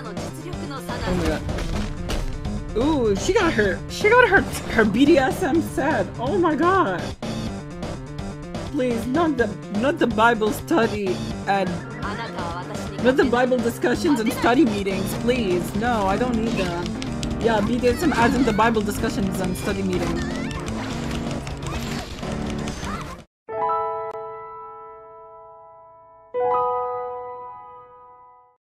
Oh my god. Ooh, she got her BDSM set. Oh my god. Please, not the Bible study and not the Bible discussions and study meetings, please. No, I don't need that. Yeah, BDSM as in the Bible discussions and study meetings.